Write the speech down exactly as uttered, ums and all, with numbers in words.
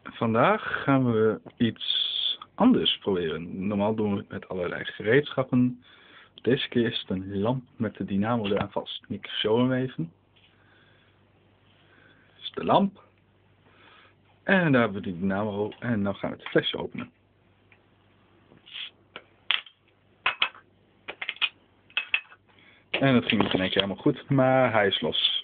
Vandaag gaan we iets anders proberen. Normaal doen we het met allerlei gereedschappen. Deze keer is het een lamp met de dynamo eraan vast. Ik show hem even. Dit is de lamp. En daar hebben we die dynamo. En nu gaan we het flesje openen. En het ging niet in één keer helemaal goed, maar hij is los.